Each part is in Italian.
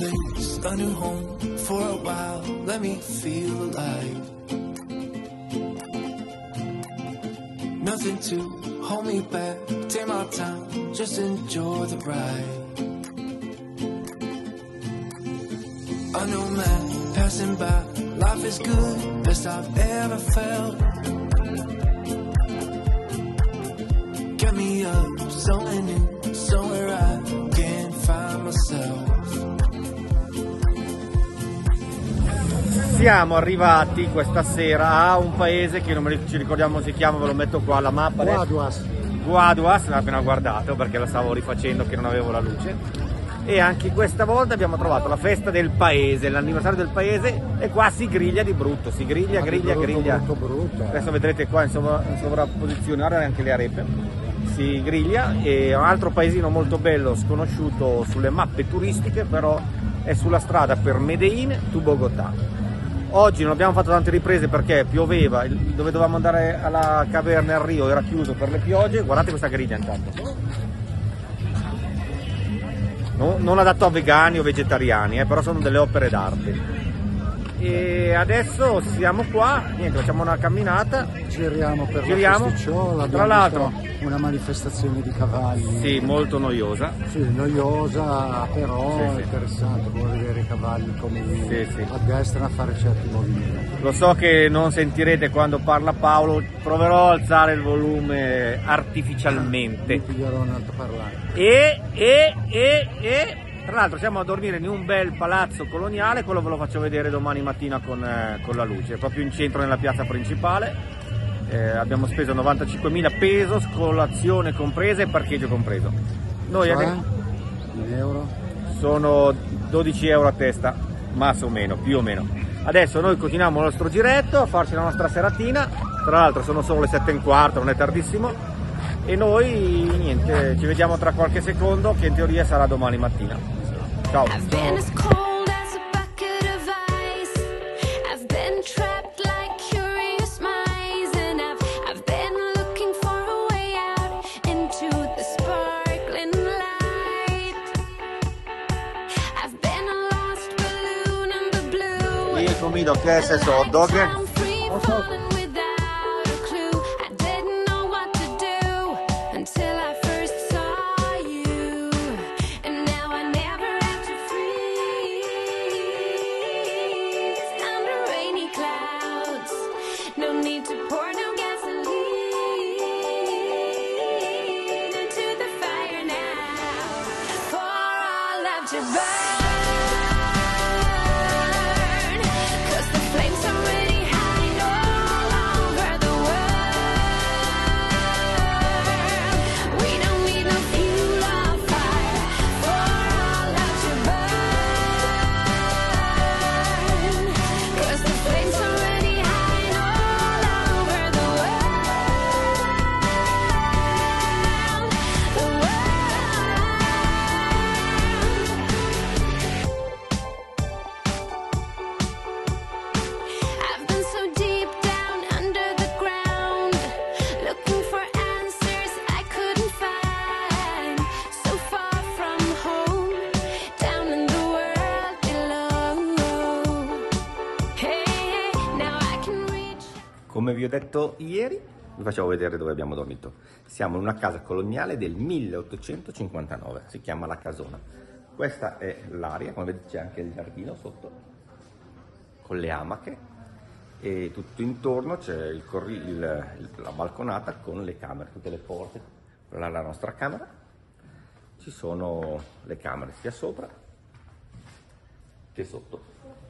place, a new home for a while. Let me feel alive. Nothing to hold me back. Take my time, just enjoy the ride. A new man passing by. Life is good, best I've ever felt. Get me up, somewhere new, somewhere I can find myself. Siamo arrivati questa sera a un paese che non ci ricordiamo come si chiama, ve lo metto qua alla mappa. Guaduas. Guaduas, l'ho appena guardato perché lo stavo rifacendo che non avevo la luce. E anche questa volta abbiamo trovato la festa del paese, l'anniversario del paese, e qua si griglia di brutto, si griglia, griglia. Brutto. Adesso vedrete qua in sovrapposizione, ora anche le arepe. Si griglia, e un altro paesino molto bello, sconosciuto sulle mappe turistiche, però è sulla strada per Medellin to Bogotà. Oggi non abbiamo fatto tante riprese perché pioveva, dove dovevamo andare alla caverna al Rio era chiuso per le piogge. Guardate questa griglia intanto. Non adatto a vegani o vegetariani, però sono delle opere d'arte. E adesso siamo qua, niente, facciamo una camminata. Giriamo per la Festicciola, tra l'altro una manifestazione di cavalli. Sì, molto noiosa. Sì, noiosa, però sì. Interessante, vuoi vedere i cavalli come sì. addestrano a fare certi movimenti. Lo so che non sentirete quando parla Paolo, proverò a alzare il volume artificialmente. Mi piglierò un altoparlante. E tra l'altro siamo a dormire in un bel palazzo coloniale, quello ve lo faccio vedere domani mattina con la luce, proprio in centro nella piazza principale. Abbiamo speso 95.000 pesos, colazione compresa e parcheggio compreso. Noi in euro? Sono 12 euro a testa, più o meno. Adesso noi continuiamo il nostro giretto a farci la nostra seratina, tra l'altro sono solo le 7:15, non è tardissimo, e noi niente, ci vediamo tra qualche secondo, che in teoria sarà domani mattina. Ciao! Comido, ¿qué es eso? ¿Hot dog? Come vi ho detto ieri, vi facciamo vedere dove abbiamo dormito. Siamo in una casa coloniale del 1859, si chiama La Casona. Questa è l'area, come vedete c'è anche il giardino sotto, con le amache, e tutto intorno c'è la balconata con le camere, tutte le porte. Quella è la nostra camera, ci sono le camere sia sopra che sotto,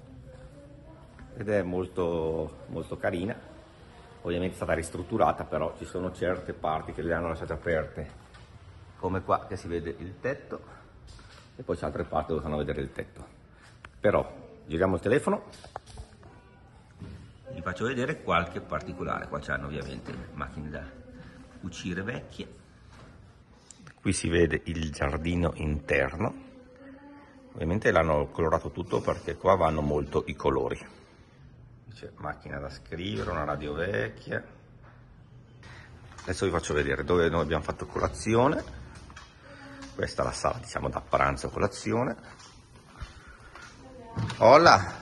ed è molto, molto carina. Ovviamente è stata ristrutturata, però ci sono certe parti che le hanno lasciate aperte, come qua che si vede il tetto, e poi c'è altre parti dove fanno vedere il tetto. Però giriamo il telefono, vi faccio vedere qualche particolare. Qua c'hanno ovviamente macchine da cucire vecchie, qui si vede il giardino interno, ovviamente l'hanno colorato tutto perché qua vanno molto i colori. C'è macchina da scrivere, una radio vecchia. Adesso vi faccio vedere dove noi abbiamo fatto colazione. Questa è la sala, diciamo, da pranzo colazione. Hola!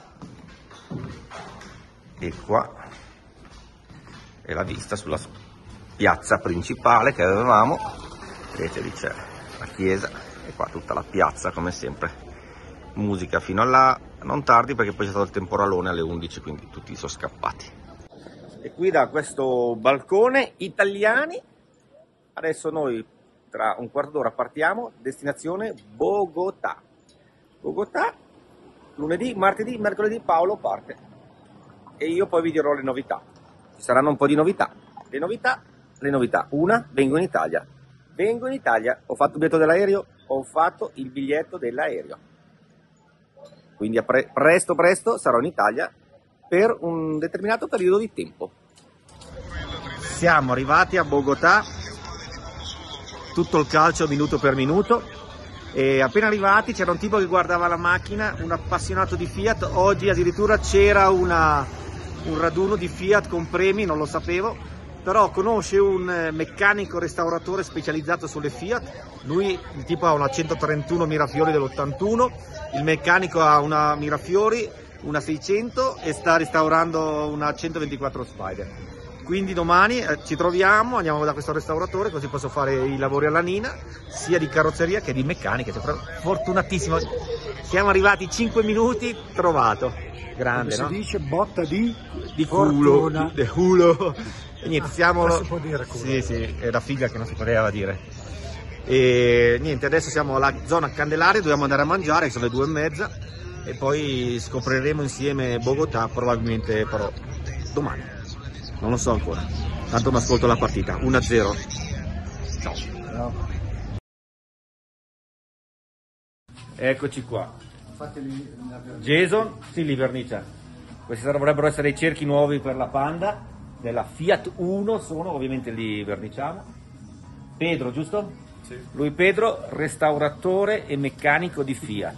E qua è la vista sulla piazza principale che avevamo. Vedete, lì c'è la chiesa e qua tutta la piazza come sempre. Musica fino a là, non tardi perché poi c'è stato il temporalone alle 11, quindi tutti sono scappati. E qui da questo balcone italiani, adesso noi tra un quarto d'ora partiamo, destinazione Bogotà. Bogotà, lunedì, martedì, mercoledì Paolo parte e io poi vi dirò le novità. Ci saranno un po' di novità. Le novità. Una, vengo in Italia, ho fatto il biglietto dell'aereo, ho fatto il biglietto dell'aereo. Quindi presto sarò in Italia per un determinato periodo di tempo. Siamo arrivati a Bogotà, tutto il calcio minuto per minuto, e appena arrivati c'era un tipo che guardava la macchina, un appassionato di Fiat. Oggi addirittura c'era un raduno di Fiat con premi, non lo sapevo, però conosce un meccanico restauratore specializzato sulle Fiat. Lui, il tipo, ha una 131 Mirafiori dell'81, il meccanico ha una Mirafiori, una 600 e sta restaurando una 124 Spider. Quindi domani ci troviamo, andiamo da questo restauratore, così posso fare i lavori alla Nina, sia di carrozzeria che di meccanica. Fortunatissimo, siamo arrivati 5 minuti, trovato. Grande, no? Si dice botta di culo, di culo. E niente, siamo... Non si può dire culo. Sì, è la figa che non si poteva dire. E niente, adesso siamo alla zona Candelaria, dobbiamo andare a mangiare, sono le 2:30, e poi scopriremo insieme Bogotà, probabilmente però domani. Non lo so ancora. Tanto mi ascolto la partita. 1-0. Ciao. Eccoci qua. Jason, sì, li vernicia. Questi dovrebbero essere i cerchi nuovi per la Panda della Fiat Uno, sono, ovviamente li verniciamo. Pedro, giusto? Sì. Lui Pedro, restauratore e meccanico di Fiat.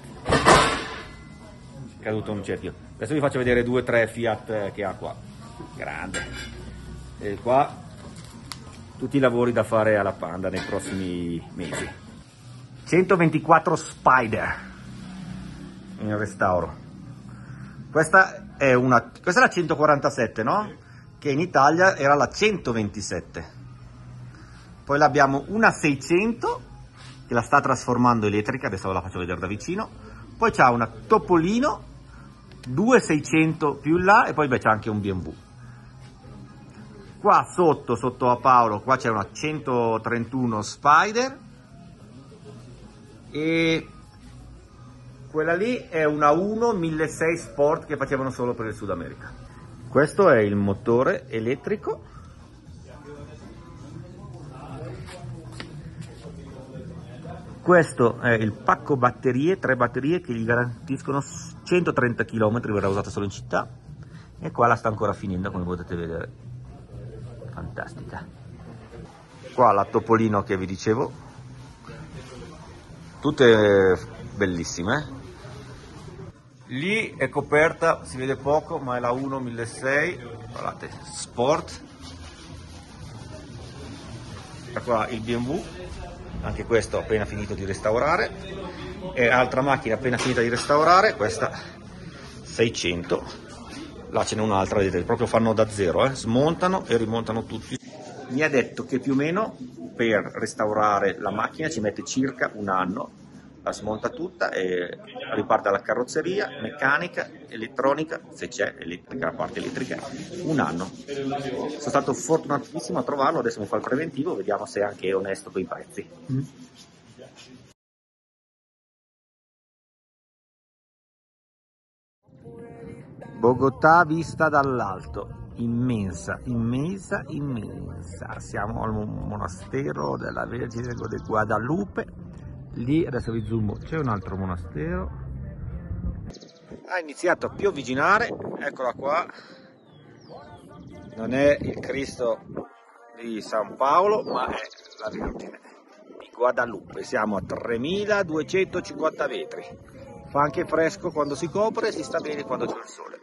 Caduto un cerchio. Adesso vi faccio vedere 2 o 3 Fiat che ha qua. Grande. E qua tutti i lavori da fare alla Panda nei prossimi mesi. 124 Spider in restauro. Questa è la 147, no? Che in Italia era la 127. Poi l'abbiamo una 600 che la sta trasformando elettrica, adesso ve la faccio vedere da vicino. Poi c'ha una Topolino, 2 600 più in là, e poi c'è anche un BMW. Qua sotto a Paolo, qua c'è una 131 Spider, e quella lì è una 1 1600 Sport che facevano solo per il Sud America. Questo è il motore elettrico. Questo è il pacco batterie, 3 batterie che gli garantiscono 130 km, verrà usato solo in città. E qua la sta ancora finendo, come potete vedere. Fantastica. Qua la Topolino che vi dicevo, tutte bellissime. Lì è coperta, si vede poco, ma è la 1 1600, guardate, Sport. E qua il BMW, anche questo appena finito di restaurare, e altra macchina appena finita di restaurare, questa 600. Là ce n'è un'altra, vedete, proprio fanno da zero, smontano e rimontano tutti. Mi ha detto che più o meno per restaurare la macchina ci mette circa un anno, la smonta tutta e riparte dalla carrozzeria, meccanica, elettronica, se c'è elettrica, la parte elettrica, un anno. Sono stato fortunatissimo a trovarlo, adesso mi fa il preventivo, vediamo se anche è onesto con i prezzi. Bogotà vista dall'alto, immensa. Siamo al monastero della Vergine de Guadalupe. Lì, adesso vi zoom, c'è un altro monastero. Ha iniziato a piovigginare, eccola qua. Non è il Cristo di San Paolo, ma è la Vergine di Guadalupe. Siamo a 3250 metri. Fa anche fresco quando si copre, si sta bene quando c'è il sole.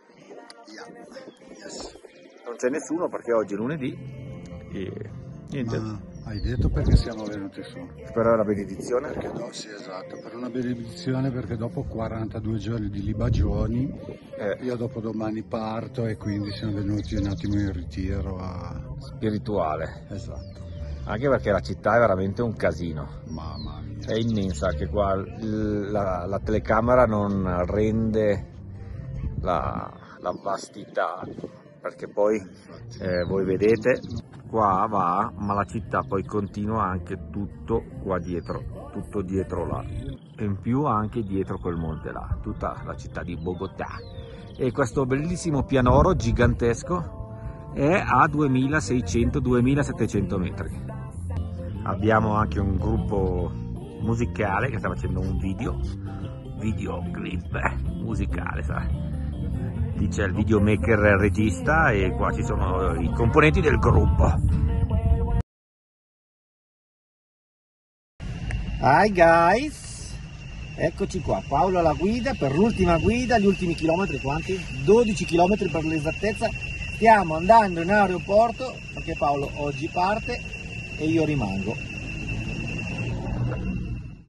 Non c'è nessuno perché oggi è lunedì e niente. Hai detto perché siamo venuti su? Per la benedizione? Perché sì, esatto, per una benedizione, perché dopo 42 giorni di libagioni, io dopo domani parto e quindi siamo venuti un attimo in ritiro Spirituale. Esatto. Anche perché la città è veramente un casino. Mamma mia. È immensa, anche qua la telecamera non rende la vastità, perché poi voi vedete qua va, ma la città poi continua anche tutto qua dietro, tutto dietro là, e in più anche dietro quel monte là, tutta la città di Bogotà. E questo bellissimo pianoro gigantesco è a 2600-2700 metri. Abbiamo anche un gruppo musicale che sta facendo un videoclip musicale, sai? Lì c'è il videomaker regista e qua ci sono i componenti del gruppo. Hi guys, eccoci qua, Paolo alla guida per l'ultima guida, gli ultimi chilometri, quanti? 12 chilometri per l'esattezza. Stiamo andando in aeroporto perché Paolo oggi parte e io rimango.